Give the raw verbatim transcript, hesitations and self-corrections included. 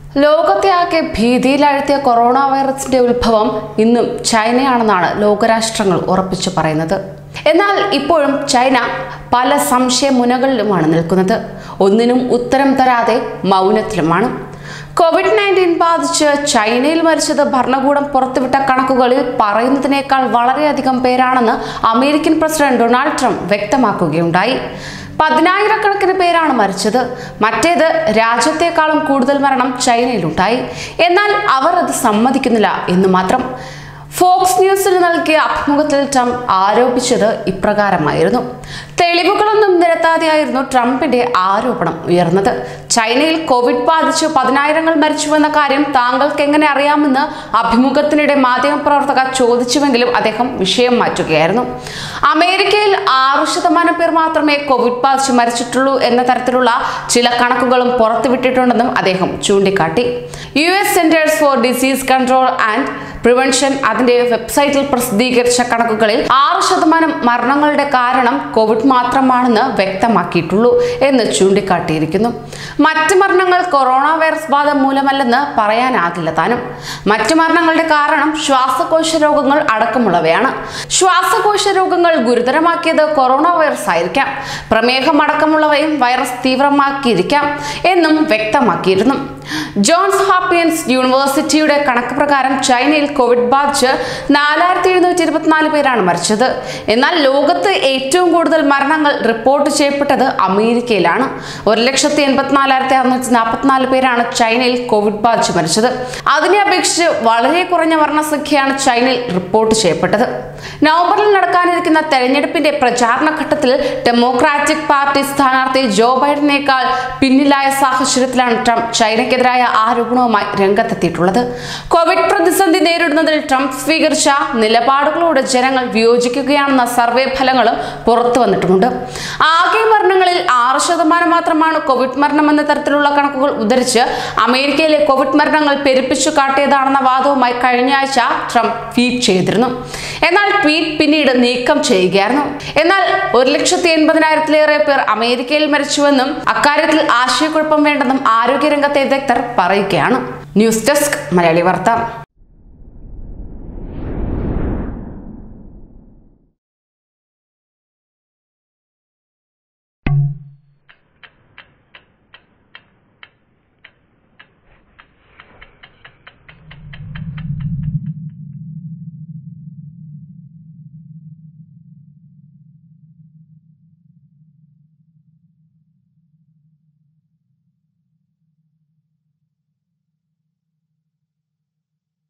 ലോകത്തെ ആകെ ഭീതിയിലാഴ്ത്തിയ കൊറോണ വൈറസിന്റെ ഉത്ഭവം ഇന്നും ചൈനയാണെന്നാണ് ലോകരാഷ്ട്രങ്ങൾ ഉറപ്പിച്ചു പറയുന്നത്. എന്നാൽ ഇപ്പോഴും ചൈന പല സംശയമുനകളിലുമാണ് നിൽക്കുന്നത്. ഒന്നിനും ഉത്തരം തരാതെ മൗനത്തിലുമാണ്. കോവിഡ് നയൻറ്റീൻ ബാധിച്ച് ചൈനയിൽ മരിച്ചത് ഭരണകൂടം പുറത്തുവിട്ട കണക്കുകളിൽ പറയുന്നതിനേക്കാൾ വളരെയധികം പേരാണെന്ന് അമേരിക്കൻ പ്രസിഡന്റ് ഡൊണാൾഡ് ട്രംപ് വ്യക്തമാക്കുകയുണ്ടായി. പതിനായിരക്കണക്കിന് പേരാണ് മരിച്ചത്. മറ്റേത് രാജ്യത്തെക്കാളും കൂടുതൽ മരണം ചൈനയിലുണ്ടായി. എന്നാൽ അവർ അത് സമ്മതിക്കുന്നില്ല എന്ന് മാത്രം. ഫോക്സ് ന്യൂസിന് നൽകിയ അഭിമുഖത്തിൽ ട്രംപ് ആരോപിച്ചത് ഇപ്രകാരമായിരുന്നു. തെളിവുകളൊന്നും നിരത്താതെയായിരുന്നു ട്രംപിന്റെ ആരോപണം ഉയർന്നത്. ചൈനയിൽ കോവിഡ് ബാധിച്ച് പതിനായിരങ്ങൾ മരിച്ചുവെന്ന കാര്യം താങ്കൾക്ക് എങ്ങനെ അറിയാമെന്ന് അഭിമുഖത്തിനിടെ മാധ്യമപ്രവർത്തക ചോദിച്ചുവെങ്കിലും അദ്ദേഹം വിഷയം മാറ്റുകയായിരുന്നു. അമേരിക്കയിൽ ആറു ശതമാനം പേർ മാത്രമേ കോവിഡ് ബാധിച്ച് മരിച്ചിട്ടുള്ളൂ എന്ന തരത്തിലുള്ള ചില കണക്കുകളും പുറത്തുവിട്ടിട്ടുണ്ടെന്നും അദ്ദേഹം ചൂണ്ടിക്കാട്ടി. U S centres for disease control and prevention അതിന്റെ വെബ്സൈറ്റിൽ പ്രസിദ്ധീകരിച്ച കണക്കുകളിൽ ആറ് ശതമാനം മരണങ്ങളുടെ കാരണം കോവിഡ് മാത്രമാണെന്ന് വ്യക്തമാക്കിയിട്ടുള്ളൂ എന്ന് ചൂണ്ടിക്കാട്ടിയിരിക്കുന്നു. മറ്റ് മരണങ്ങൾ കൊറോണ വൈറസ് ബാധ മൂലമല്ലെന്ന് പറയാനാകില്ല താനും. മറ്റു മരണങ്ങളുടെ കാരണം ശ്വാസകോശ രോഗങ്ങൾ അടക്കമുള്ളവയാണ്. ശ്വാസകോശ രോഗങ്ങൾ ഗുരുതരമാക്കിയത് കൊറോണ വൈറസ് ആയിരിക്കാം. പ്രമേഹം അടക്കമുള്ളവയും വൈറസ് തീവ്രമാക്കിയിരിക്കാം എന്നും വ്യക്തമാക്കിയിരുന്നു. ജോൺസ് ഹോപ്കിൻസ് യൂണിവേഴ്സിറ്റിയുടെ കണക്ക് പ്രകാരം ചൈനയിൽ കോവിഡ് ബാധിച്ച് നാലായിരത്തി എഴുന്നൂറ്റി ഇരുപത്തിനാല് പേരാണ് മരിച്ചത്. എന്നാൽ ലോകത്ത് ഏറ്റവും കൂടുതൽ മരണങ്ങൾ റിപ്പോർട്ട് ചെയ്യപ്പെട്ടത് അമേരിക്കയിലാണ്. ഒരു ലക്ഷത്തി എൺപത്തിനാലായിരത്തി അറുന്നൂറ്റി നാൽപ്പത്തിനാല് പേരാണ് ചൈനയിൽ കോവിഡ് ബാധിച്ച് മരിച്ചത്. അതിനെ അപേക്ഷിച്ച് വളരെ കുറഞ്ഞ മരണസംഖ്യയാണ് ചൈനയിൽ റിപ്പോർട്ട് ചെയ്യപ്പെട്ടത്. നവംബറിൽ നടക്കാനിരിക്കുന്ന തെരഞ്ഞെടുപ്പിന്റെ പ്രചാരണ ഘട്ടത്തിൽ ഡെമോക്രാറ്റിക് പാർട്ടി സ്ഥാനാർത്ഥി ജോ ബൈഡനേക്കാൾ പിന്നിലായ സാഹചര്യത്തിലാണ് ട്രംപ് ചൈനയ്ക്കെതിരായ ആരോപണവുമായി രംഗത്തെത്തിയിട്ടുള്ളത്. കോവിഡ് പ്രതിസന്ധി നേരിടുന്നതിൽ ട്രംപ് സ്വീകരിച്ച നിലപാടുകളോട് ജനങ്ങൾ വിയോജിക്കുകയാണെന്ന സർവേ ഫലങ്ങളും പുറത്തു വന്നിട്ടുമുണ്ട്. ആകെ മരണങ്ങളിൽ ആറ് ശതമാനം മാത്രമാണ് കോവിഡ് മരണം എന്ന തരത്തിലുള്ള കണക്കുകൾ ഉദ്ധരിച്ച് അമേരിക്കയിലെ കോവിഡ് മരണങ്ങൾ പെരുപ്പിച്ചു കാട്ടിയതാണെന്ന വാദവുമായി കഴിഞ്ഞ ആഴ്ച ട്രംപ് ട്വീറ്റ് ചെയ്തിരുന്നു. എന്നാൽ ട്വീറ്റ് പിന്നീട് നീക്കം ചെയ്യുകയായിരുന്നു. എന്നാൽ ഒരു ലക്ഷത്തി എൺപതിനായിരത്തിലേറെ പേർ അമേരിക്കയിൽ മരിച്ചുവെന്നും അക്കാര്യത്തിൽ ആശയക്കുഴപ്പം വേണ്ടെന്നും ആരോഗ്യരംഗത്തെ വിദഗ്ധർ പറയുകയാണ്. ന്യൂസ് ഡെസ്ക് മലയാളി വാർത്ത.